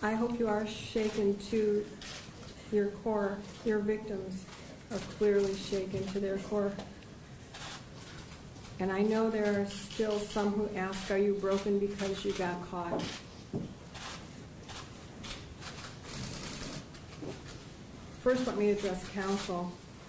I hope you are shaken to your core. Your victims are clearly shaken to their core. And I know there are still some who ask, are you broken because you got caught? First, let me address counsel.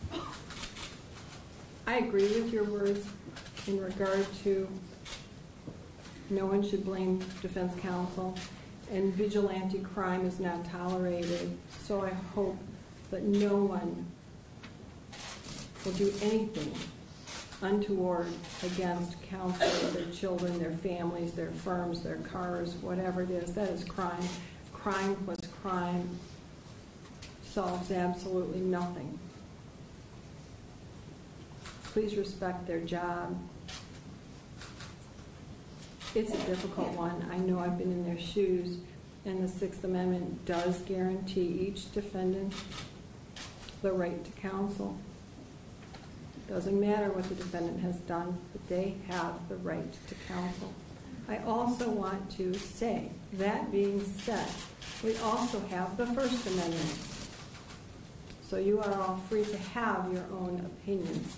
I agree with your words in regard to no one should blame defense counsel, and vigilante crime is not tolerated. So I hope that no one will do anything untoward against counsel, their children, their families, their firms, their cars, whatever it is. That is crime. Crime plus crime solves absolutely nothing. Please respect their job. It's a difficult one. I know I've been in their shoes, and the Sixth Amendment does guarantee each defendant the right to counsel. Doesn't matter what the defendant has done, but they have the right to counsel. I also want to say, that being said, we also have the First Amendment. So you are all free to have your own opinions.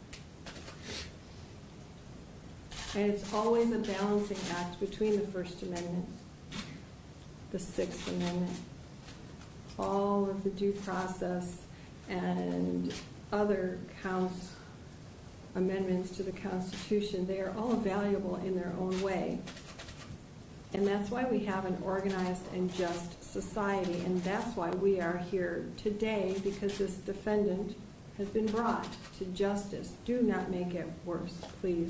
And it's always a balancing act between the First Amendment, the Sixth Amendment, all of the due process and other amendments to the Constitution. They are all valuable in their own way. And that's why we have an organized and just society, and that's why we are here today, because this defendant has been brought to justice. Do not make it worse, please.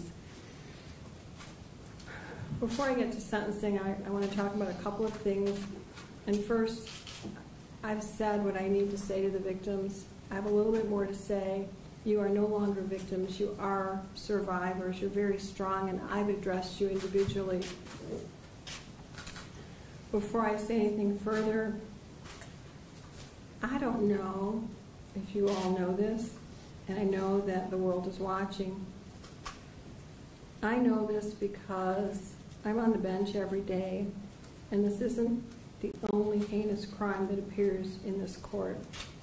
Before I get to sentencing, I want to talk about a couple of things. And first, I've said what I need to say to the victims. I have a little bit more to say. You are no longer victims. You are survivors. You're very strong, and I've addressed you individually. Before I say anything further, I don't know if you all know this, and I know that the world is watching. I know this because I'm on the bench every day, and this isn't the only heinous crime that appears in this court.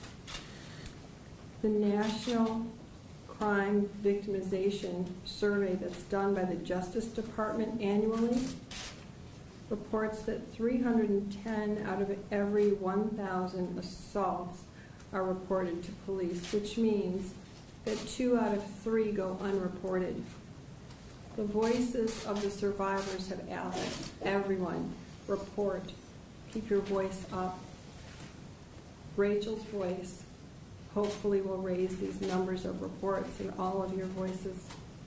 The National Crime Victimization Survey that's done by the Justice Department annually reports that 310 out of every 1,000 assaults are reported to police, which means that 2 out of 3 go unreported. The voices of the survivors have asked everyone, report, keep your voice up. Rachel's voice hopefully will raise these numbers of reports in all of your voices.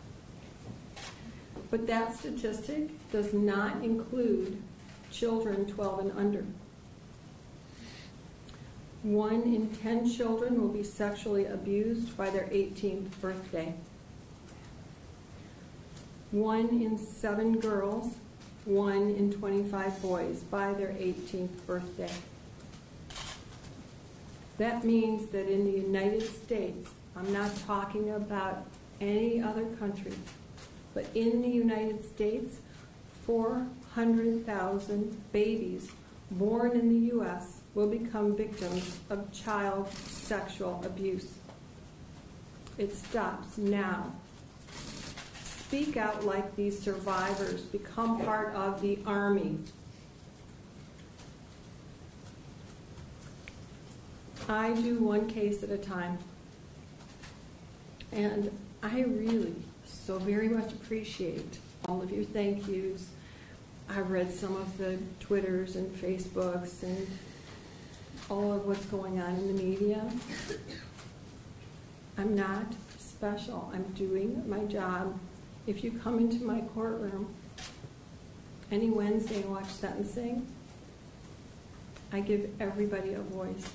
But that statistic does not include children 12 and under. 1 in 10 children will be sexually abused by their 18th birthday. 1 in 7 girls, 1 in 25 boys by their 18th birthday. That means that in the United States, I'm not talking about any other country, but in the United States, 400,000 babies born in the U.S. will become victims of child sexual abuse. It stops now. Speak out like these survivors. Become part of the army. I do one case at a time. And I really so very much appreciate all of your thank yous. I've read some of the Twitters and Facebooks and all of what's going on in the media. I'm not special. I'm doing my job. If you come into my courtroom any Wednesday and watch sentencing, I give everybody a voice.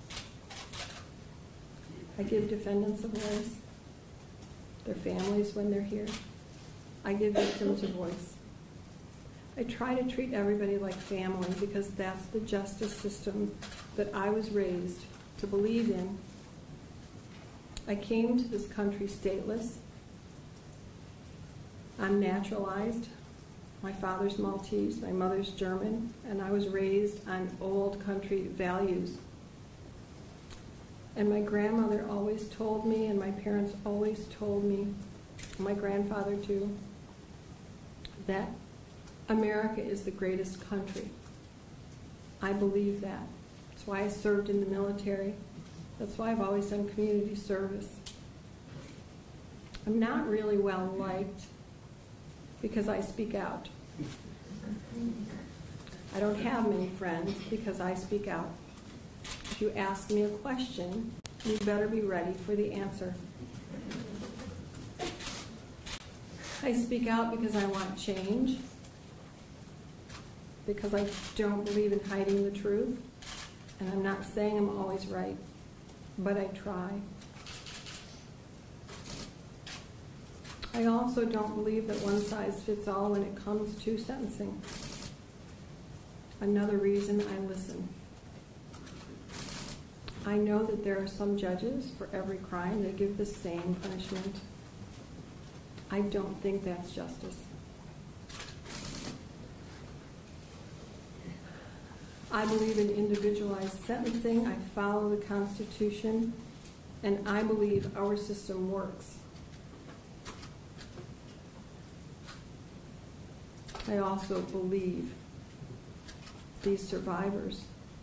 I give defendants a voice, their families when they're here. I give victims a voice. I try to treat everybody like family because that's the justice system that I was raised to believe in. I came to this country stateless. I'm naturalized. My father's Maltese, my mother's German, and I was raised on old country values. And my grandmother always told me, and my parents always told me, my grandfather too, that America is the greatest country. I believe that. That's why I served in the military. That's why I've always done community service. I'm not really well liked because I speak out. I don't have many friends because I speak out. If you ask me a question, you better be ready for the answer. I speak out because I want change, because I don't believe in hiding the truth, and I'm not saying I'm always right, but I try. I also don't believe that one size fits all when it comes to sentencing. Another reason I listen. I know that there are some judges, for every crime, they give the same punishment. I don't think that's justice. I believe in individualized sentencing. I follow the Constitution, and I believe our system works. I also believe these survivors.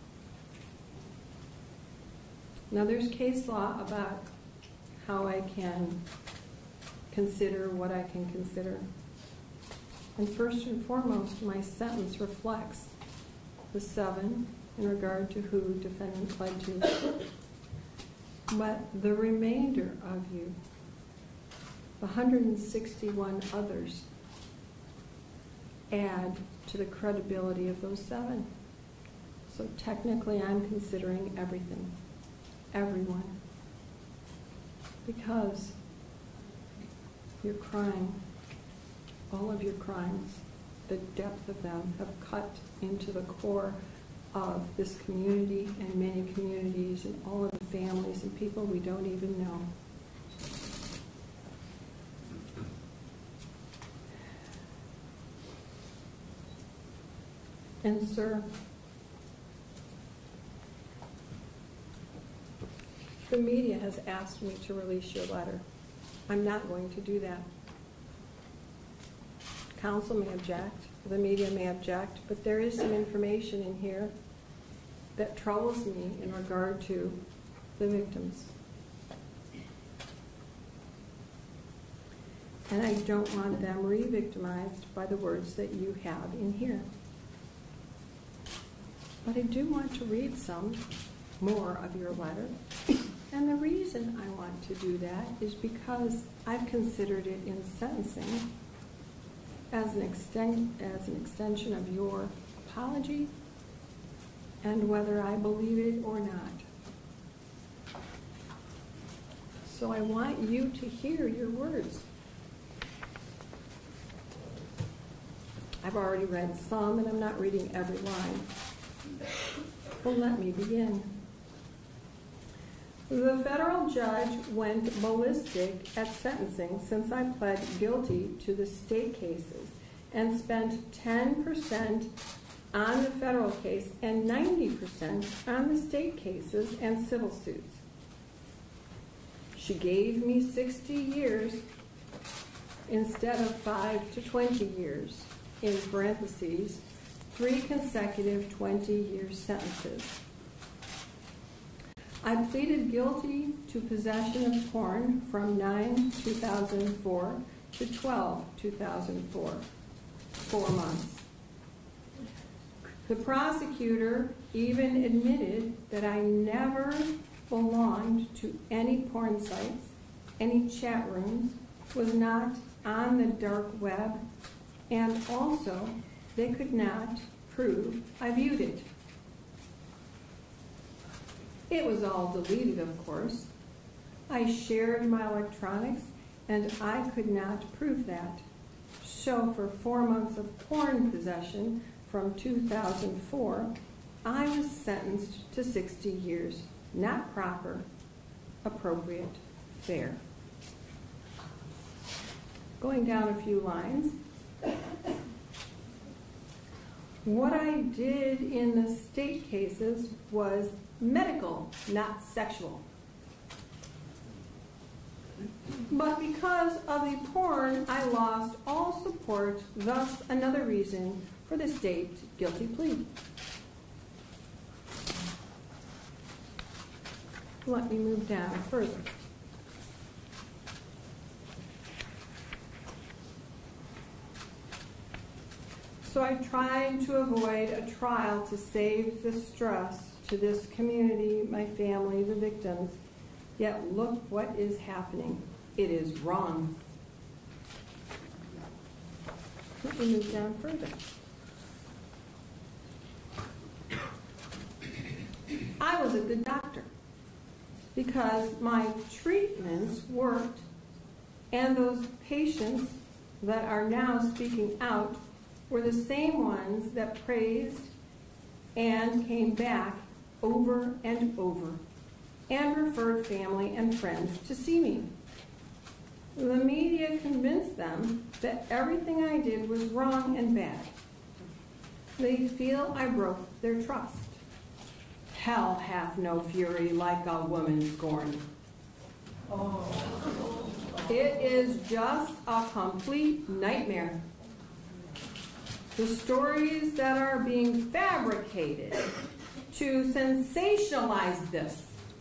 Now, there's case law about how I can consider what I can consider. And first and foremost, my sentence reflects the 7 in regard to who defendant pled to. But the remainder of you, the 161 others, add to the credibility of those 7. So technically I'm considering everything, everyone. Because your crime, all of your crimes, the depth of them have cut into the core of this community and many communities and all of the families and people we don't even know. And sir, the media has asked me to release your letter. I'm not going to do that. Counsel may object, the media may object, but there is some information in here that troubles me in regard to the victims. And I don't want them re-victimized by the words that you have in here. But I do want to read some more of your letter. And the reason I want to do that is because I've considered it in sentencing as an extension of your apology and whether I believe it or not. So I want you to hear your words. I've already read some, and I'm not reading every line. Well, let me begin. The federal judge went ballistic at sentencing since I pled guilty to the state cases and spent 10% on the federal case and 90% on the state cases and civil suits. She gave me 60 years instead of 5 to 20 years, in parentheses, 3 consecutive 20-year sentences. I pleaded guilty to possession of porn from 9/2004 to 12/2004, 4 months. The prosecutor even admitted that I never belonged to any porn sites, any chat rooms, was not on the dark web, and also they could not prove I viewed it. It was all deleted, of course. I shared my electronics, and I could not prove that. So for 4 months of porn possession from 2004, I was sentenced to 60 years. Not proper, appropriate, fair. Going down a few lines. What I did in the state cases was medical, not sexual. But because of the porn, I lost all support, thus another reason for the state guilty plea. Let me move down further. So I tried to avoid a trial to save the stress to this community, my family, the victims. Yet look what is happening. It is wrong. Let me move down further. I was a good doctor because my treatments worked, and those patients that are now speaking out were the same ones that praised and came back over and over and referred family and friends to see me. The media convinced them that everything I did was wrong and bad. They feel I broke their trust. Hell hath no fury like a woman scorned. It is just a complete nightmare. The stories that are being fabricated to sensationalize this.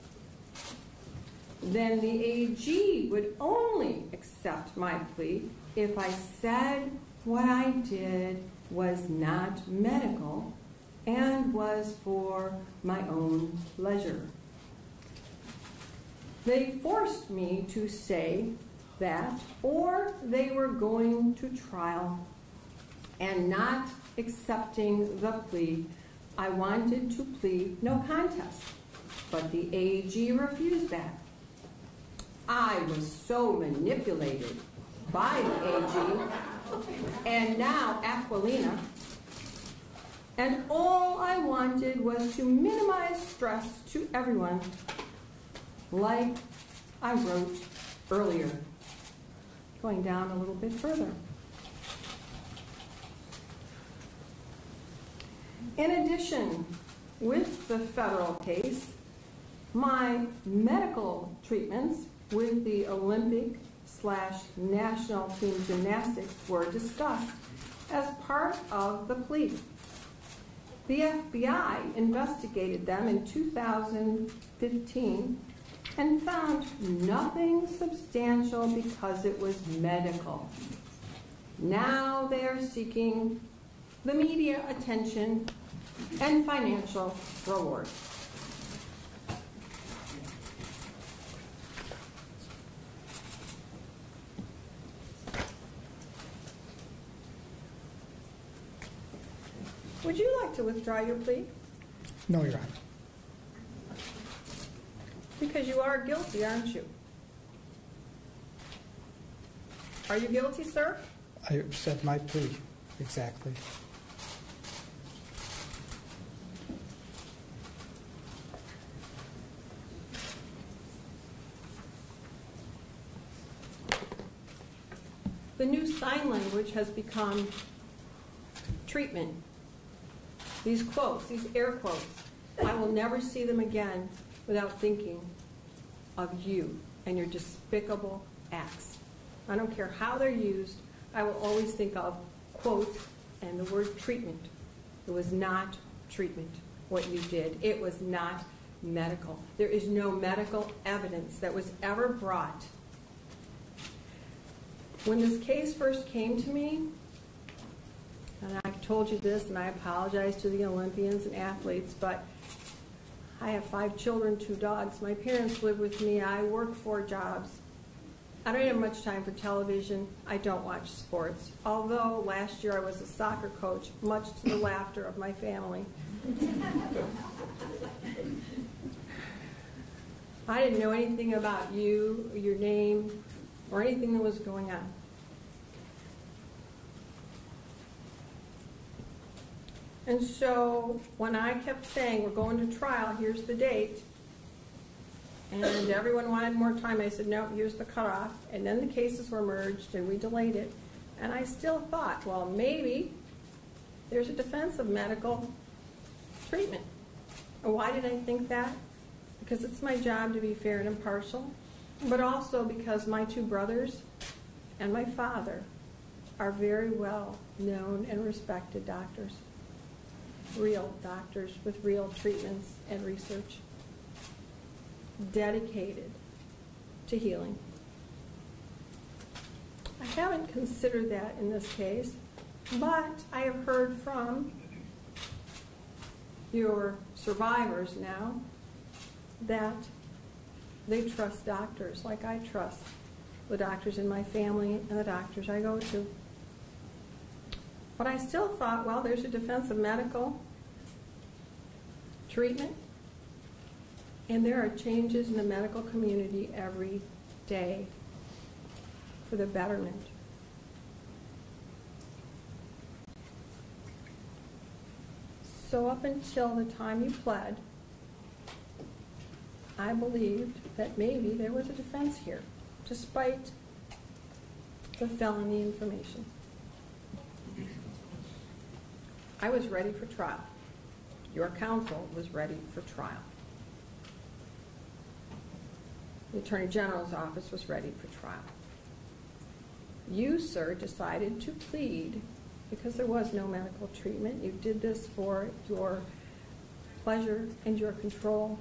Then the AG would only accept my plea if I said what I did was not medical and was for my own pleasure. They forced me to say that, or they were going to trial and not accepting the plea. I wanted to plead no contest, but the AG refused that. I was so manipulated by the AG and now Aquilina, and all I wanted was to minimize stress to everyone, like I wrote earlier. Going down a little bit further. In addition, with the federal case, my medical treatments with the Olympic/national team gymnastics were discussed as part of the plea. The FBI investigated them in 2015 and found nothing substantial because it was medical. Now they are seeking the media attention and financial reward. Would you like to withdraw your plea? No, Your Honor. Because you are guilty, aren't you? Are you guilty, sir? I said my plea, exactly. The new sign language has become treatment. These quotes, these air quotes, I will never see them again without thinking of you and your despicable acts. I don't care how they're used, I will always think of quotes and the word treatment. It was not treatment, what you did. It was not medical. There is no medical evidence that was ever brought. When this case first came to me, and I've told you this, and I apologize to the Olympians and athletes, but I have 5 children, 2 dogs. My parents live with me. I work 4 jobs. I don't have much time for television. I don't watch sports. Although last year I was a soccer coach, much to the laughter of my family. I didn't know anything about you, or your name, or anything that was going on. And so when I kept saying, we're going to trial, here's the date, and everyone wanted more time, I said, no, here's the cutoff. And then the cases were merged, and we delayed it. And I still thought, well, maybe there's a defense of medical treatment. And why did I think that? Because it's my job to be fair and impartial, but also because my two brothers and my father are very well known and respected doctors, real doctors with real treatments and research, dedicated to healing. I haven't considered that in this case, but I have heard from your survivors now that they trust doctors like I trust the doctors in my family and the doctors I go to. But I still thought, well, there's a defense of medical treatment, and there are changes in the medical community every day for the betterment. So up until the time you pled, I believed that maybe there was a defense here, despite the felony information. I was ready for trial. Your counsel was ready for trial. The Attorney General's office was ready for trial. You, sir, decided to plead because there was no medical treatment. You did this for your pleasure and your control.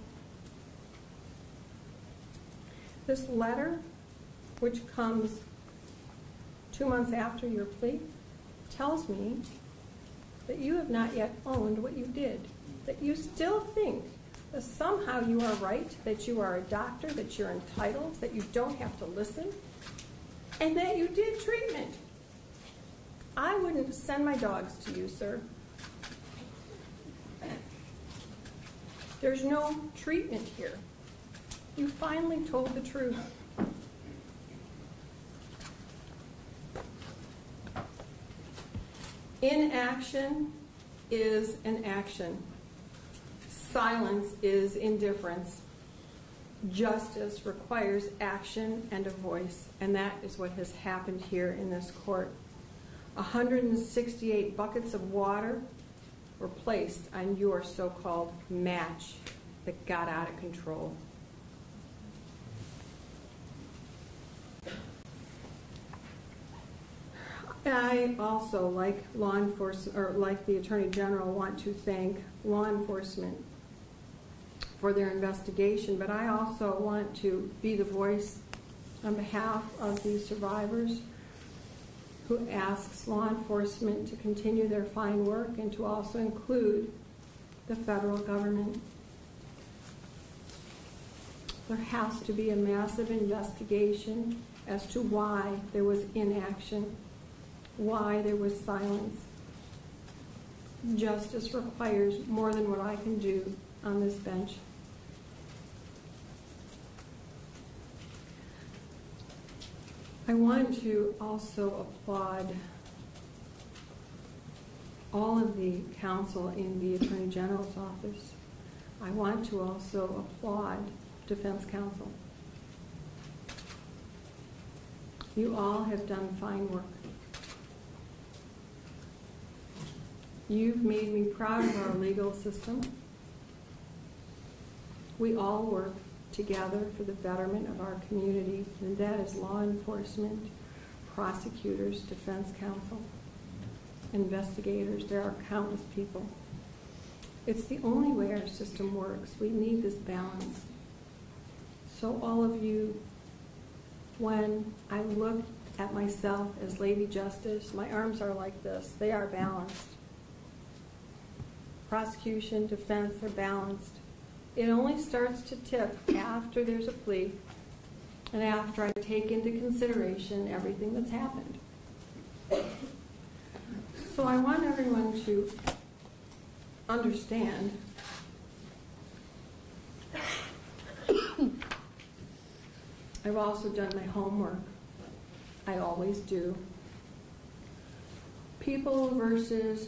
This letter, which comes 2 months after your plea, tells me that you have not yet owned what you did, that you still think that somehow you are right, that you are a doctor, that you're entitled, that you don't have to listen, and that you did treatment. I wouldn't send my dogs to you, sir. There's no treatment here. You finally told the truth. Inaction is an action. Silence is indifference. Justice requires action and a voice, and that is what has happened here in this court. 168 buckets of water were placed on your so-called match that got out of control. I also, like law enforcement, or like the Attorney General, want to thank law enforcement for their investigation, but I also want to be the voice on behalf of these survivors who asks law enforcement to continue their fine work and to also include the federal government. There has to be a massive investigation as to why there was inaction, why there was silence. Justice requires more than what I can do on this bench. I want to also applaud all of the counsel in the Attorney General's office. I want to also applaud defense counsel. You all have done fine work. You've made me proud of our legal system. We all work together for the betterment of our community, and that is law enforcement, prosecutors, defense counsel, investigators. There are countless people. It's the only way our system works. We need this balance. So all of you, when I look at myself as Lady Justice, my arms are like this. They are balanced. Prosecution, defense are balanced. It only starts to tip after there's a plea and after I take into consideration everything that's happened. So I want everyone to understand I've also done my homework. I always do. People versus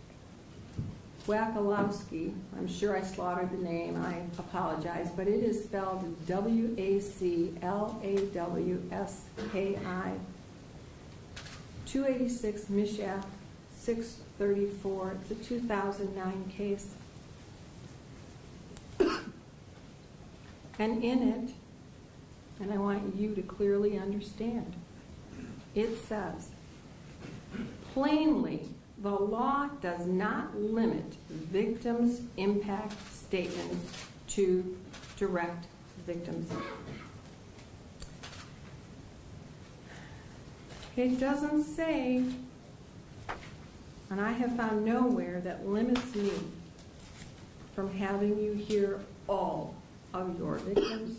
Wacholowski. I'm sure I slaughtered the name. I apologize, but it is spelled Waclawski. 286 Mishath, 6th 34. It's a 2009 case. And in it, and I want you to clearly understand, it says, plainly, the law does not limit victims' impact statements to direct victims. It doesn't say, and I have found nowhere that limits me from having you hear all of your victims.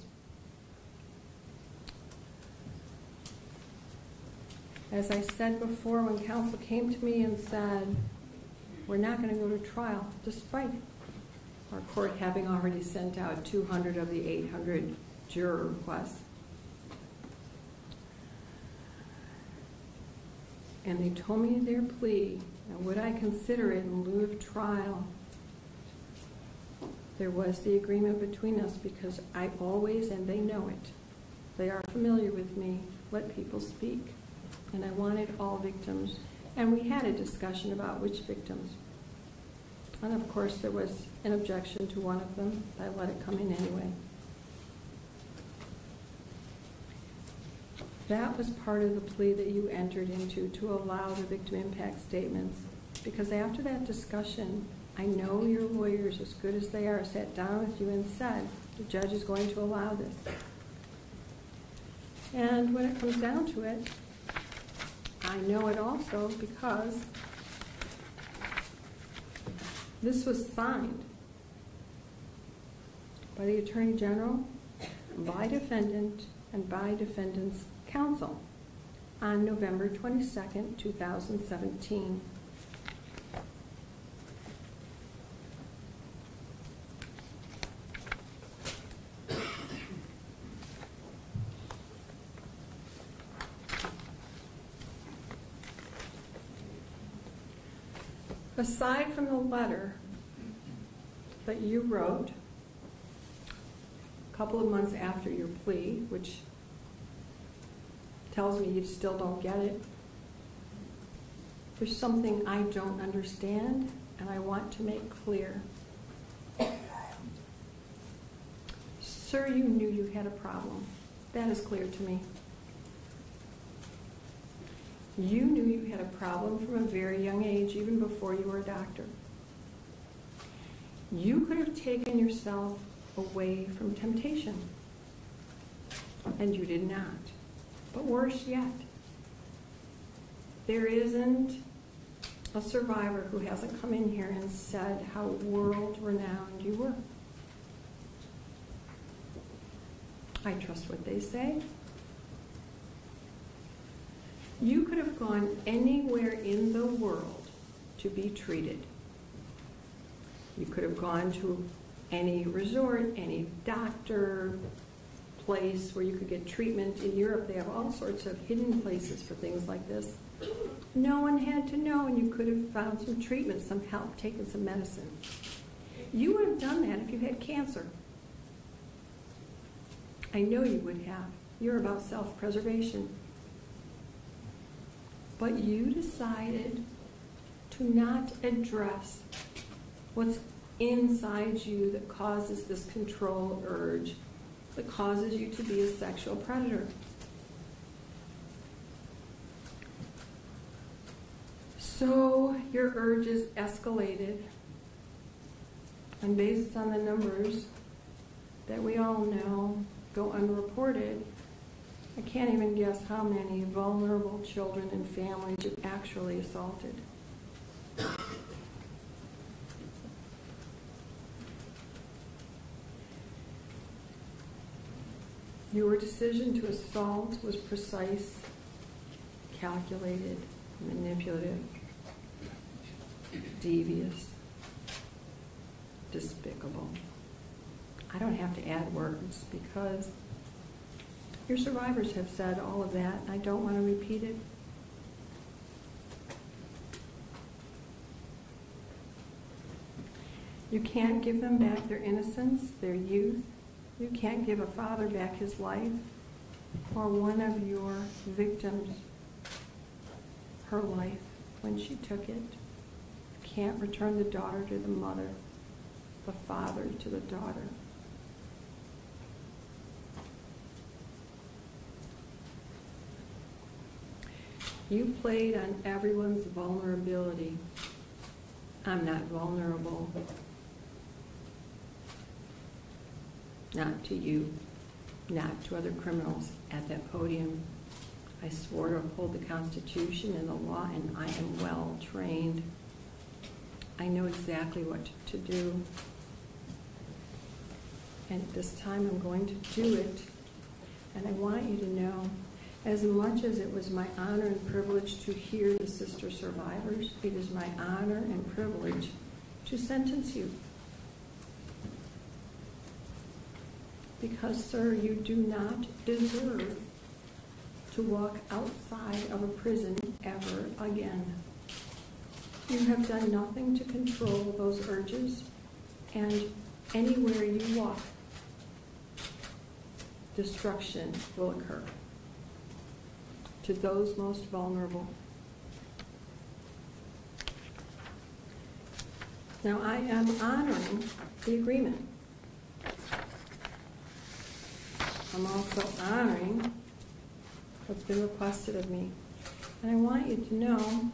As I said before, when counsel came to me and said, we're not going to go to trial, despite our court having already sent out 200 of the 800 juror requests, and they told me their plea, and would I consider it in lieu of trial, there was the agreement between us because I always, and they know it, they are familiar with me, let people speak. And I wanted all victims. And we had a discussion about which victims. And of course, there was an objection to one of them. I let it come in anyway. That was part of the plea that you entered into to allow the victim impact statements. Because after that discussion, I know your lawyers, as good as they are, sat down with you and said, the judge is going to allow this. And when it comes down to it, I know it also because this was signed by the Attorney General, by defendant, and by defendant's counsel on November 22nd, 2017. Aside from the letter that you wrote a couple of months after your plea, which tells me you still don't get it, there's something I don't understand and I want to make clear. Sir, you knew you had a problem. That is clear to me. You knew you had a problem from a very young age, even before you were a doctor. You could have taken yourself away from temptation, and you did not. But worse yet, there isn't a survivor who hasn't come in here and said how world-renowned you were. I trust what they say. You could have gone anywhere in the world to be treated. You could have gone to any resort, any doctor, place where you could get treatment. In Europe, they have all sorts of hidden places for things like this. No one had to know, and you could have found some treatment, some help, taken some medicine. You would have done that if you had cancer. I know you would have. You're about self-preservation. But you decided to not address what's inside you that causes this control urge, that causes you to be a sexual predator. So your urges escalated, and based on the numbers that we all know go unreported, I can't even guess how many vulnerable children and families you actually assaulted. Your decision to assault was precise, calculated, manipulative, devious, despicable. I don't have to add words because your survivors have said all of that, and I don't want to repeat it. You can't give them back their innocence, their youth. You can't give a father back his life, or one of your victims her life when she took it. can't return the daughter to the mother, the father to the daughter. You played on everyone's vulnerability. I'm not vulnerable. Not to you, not to other criminals at that podium. I swore to uphold the Constitution and the law, and I am well trained. I know exactly what to do. And at this time, I'm going to do it. And I want you to know, as much as it was my honor and privilege to hear the sister survivors, it is my honor and privilege to sentence you. Because, sir, you do not deserve to walk outside of a prison ever again. You have done nothing to control those urges, and anywhere you walk, destruction will occur to those most vulnerable. Now, I am honoring the agreement. I'm also honoring what's been requested of me. And I want you to know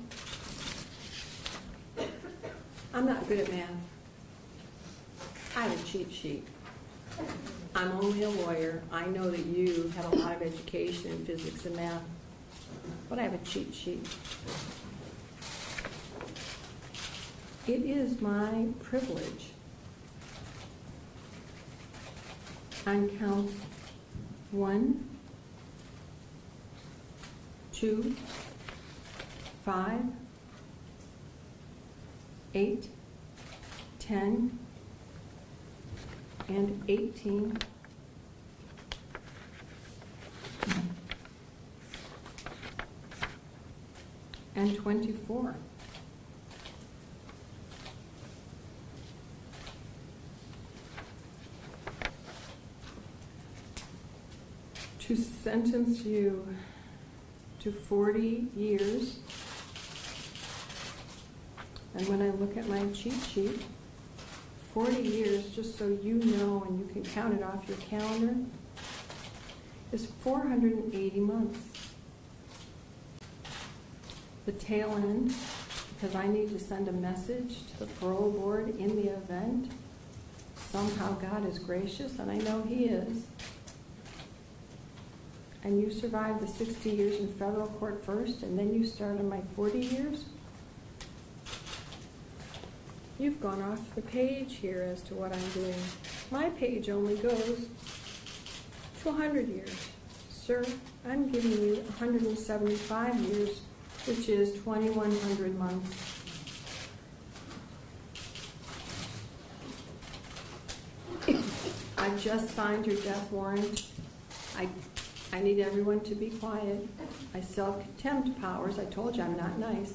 I'm not good at math. I have a cheat sheet. I'm only a lawyer. I know that you have a lot of education in physics and math, but I have a cheat sheet. It is my privilege on counts 1, 2, 5, 8, 10, and 18. And 24. To sentence you to 40 years. And when I look at my cheat sheet, 40 years, just so you know and you can count it off your calendar, is 480 months. The tail end, because I need to send a message to the parole board in the event. Somehow God is gracious, and I know He is. And you survived the 60 years in federal court first, and then you started my 40 years? You've gone off the page here as to what I'm doing. My page only goes to 100 years. Sir, I'm giving you 175 years, which is 2,100 months. I just signed your death warrant. I need everyone to be quiet. I still have contempt powers. I told you I'm not nice.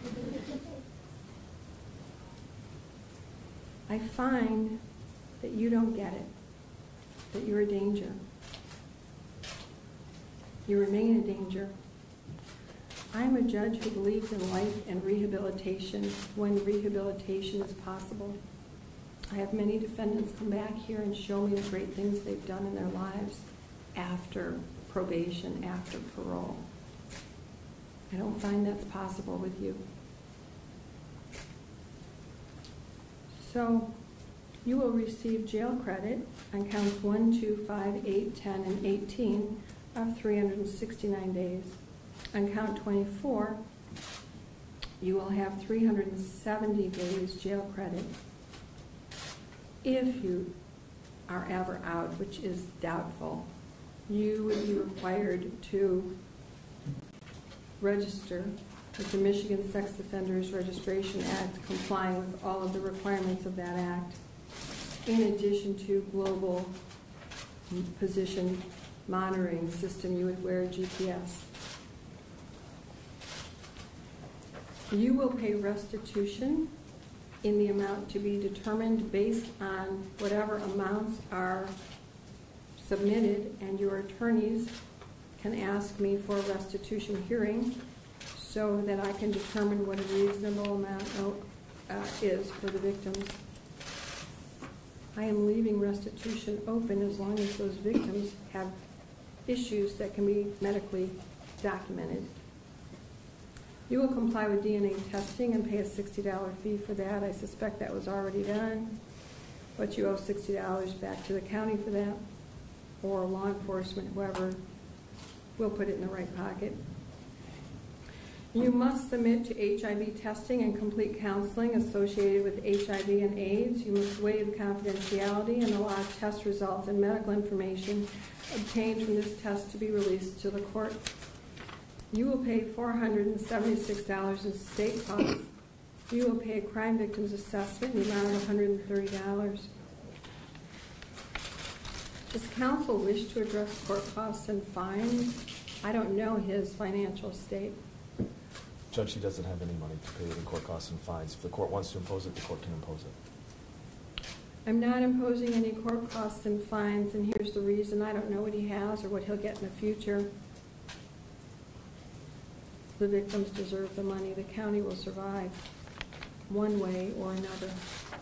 I find that you don't get it, that you're a danger. You remain a danger. I am a judge who believes in life and rehabilitation when rehabilitation is possible. I have many defendants come back here and show me the great things they've done in their lives after probation, after parole. I don't find that's possible with you. So you will receive jail credit on counts 1, 2, 5, 8, 10, and 18 of 369 days. On count 24, you will have 370 days jail credit if you are ever out, which is doubtful. You would be required to register with the Michigan Sex Offenders Registration Act, complying with all of the requirements of that act, in addition to global position monitoring system. You would wear GPS. You will pay restitution in the amount to be determined based on whatever amounts are submitted, and your attorneys can ask me for a restitution hearing so that I can determine what a reasonable amount. Oh, is for the victims. I am leaving restitution open as long as those victims have issues that can be medically documented. You will comply with DNA testing and pay a $60 fee for that. I suspect that was already done, but you owe $60 back to the county for that, or law enforcement, whoever. We'll put it in the right pocket. You must submit to HIV testing and complete counseling associated with HIV and AIDS. You must waive confidentiality and allow test results and medical information obtained from this test to be released to the court. You will pay $476 in state costs. You will pay a crime victims assessment in the amount of $130. Does counsel wish to address court costs and fines? I don't know his financial state. Judge, he doesn't have any money to pay in court costs and fines. If the court wants to impose it, the court can impose it. I'm not imposing any court costs and fines, and here's the reason. I don't know what he has or what he'll get in the future. The victims deserve the money. The county will survive one way or another.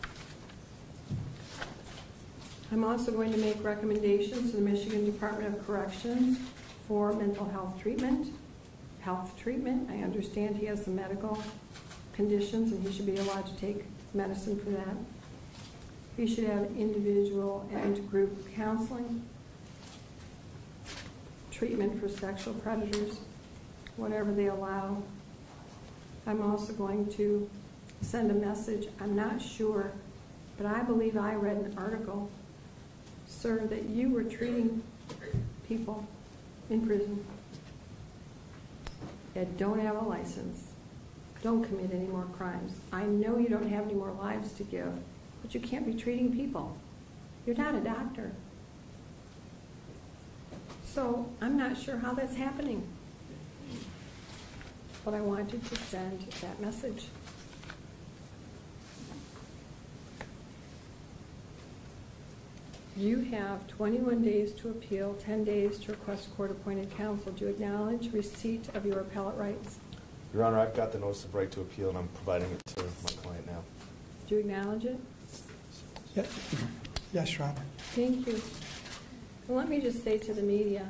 I'm also going to make recommendations to the Michigan Department of Corrections for mental health treatment. I understand he has some medical conditions and he should be allowed to take medicine for that. He should have individual and group counseling, treatment for sexual predators, whatever they allow. I'm also going to send a message. I'm not sure, but I believe I read an article, sir, that you were treating people in prison that don't have a license. Don't commit any more crimes. I know you don't have any more lives to give, but you can't be treating people. You're not a doctor. So I'm not sure how that's happening. But I wanted to send that message. You have 21 days to appeal, 10 days to request court-appointed counsel. Do you acknowledge receipt of your appellate rights? Your Honor, I've got the notice of right to appeal, and I'm providing it to my client now. Do you acknowledge it? Yes, Your Honor. Thank you. Well, let me just say to the media,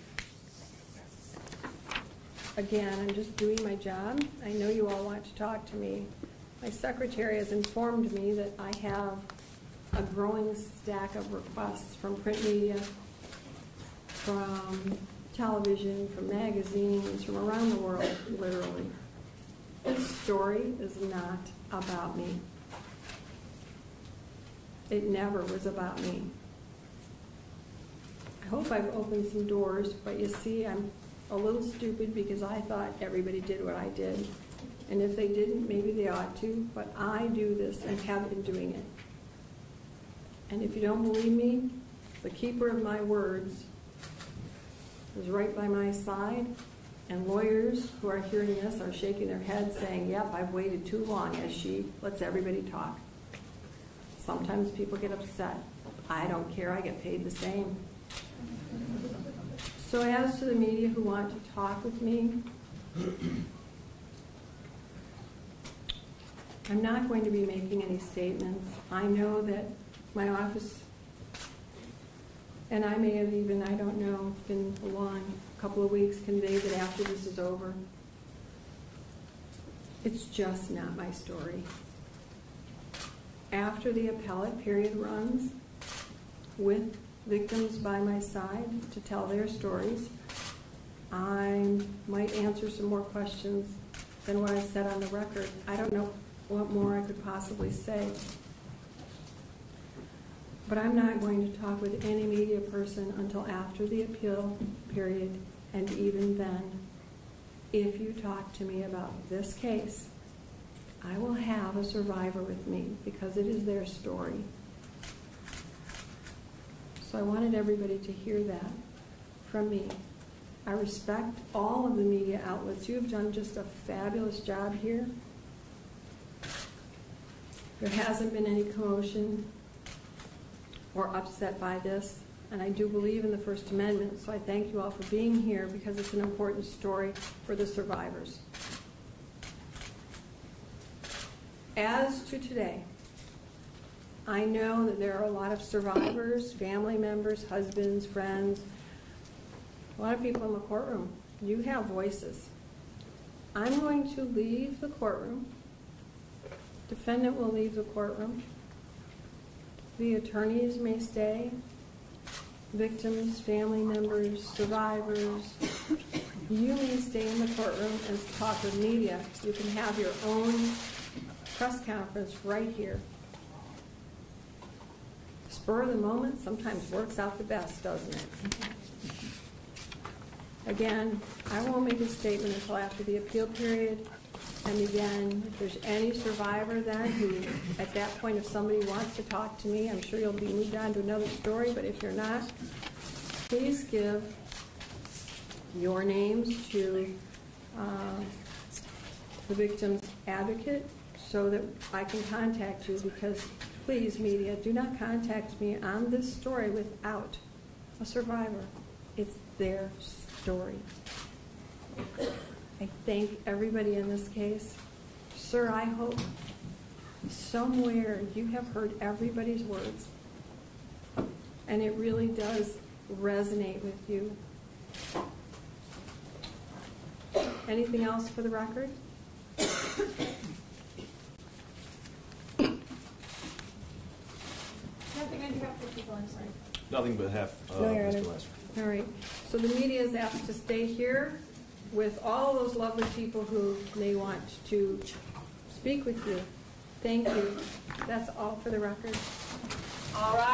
again, I'm just doing my job. I know you all want to talk to me. My secretary has informed me that I have a growing stack of requests from print media, from television, from magazines, from around the world, literally. This story is not about me. It never was about me. I hope I've opened some doors, but you see, I'm a little stupid because I thought everybody did what I did. And if they didn't, maybe they ought to, but I do this and have been doing it. And if you don't believe me, the keeper of my words is right by my side, and lawyers who are hearing this are shaking their heads saying, yep, I've waited too long, as she lets everybody talk. Sometimes people get upset. I don't care, I get paid the same. So as to the media who want to talk with me, I'm not going to be making any statements. I know that my office, and I may have even, I don't know, it's been a long couple of weeks, conveyed that after this is over, it's just not my story. After the appellate period runs, with victims by my side to tell their stories, I might answer some more questions than what I said on the record. I don't know what more I could possibly say. But I'm not going to talk with any media person until after the appeal period, and even then, if you talk to me about this case, I will have a survivor with me because it is their story. So I wanted everybody to hear that from me. I respect all of the media outlets. You have done just a fabulous job here. There hasn't been any commotion or upset by this, and I do believe in the First Amendment, so I thank you all for being here because it's an important story for the survivors. As to today, I know that there are a lot of survivors, family members, husbands, friends, a lot of people in the courtroom. You have voices. I'm going to leave the courtroom. Defendant will leave the courtroom. The attorneys may stay. Victims, family members, survivors. You may stay in the courtroom and talk with media. You can have your own press conference right here. Spur of the moment sometimes works out the best, doesn't it? Again, I won't make a statement until after the appeal period. And again, if there's any survivor then who, at that point, if somebody wants to talk to me, I'm sure you'll be moved on to another story, but if you're not, please give your names to the victim's advocate so that I can contact you, because please, media, do not contact me on this story without a survivor. It's their story. I thank everybody in this case. Sir, I hope somewhere you have heard everybody's words, and it really does resonate with you. Anything else for the record? Nothing on behalf of people, I'm sorry. Nothing but half, No, Your Mr. Honor. Lasser. All right. So the media is asked to stay here with all those lovely people who may want to speak with you. Thank you. That's all for the record. All right.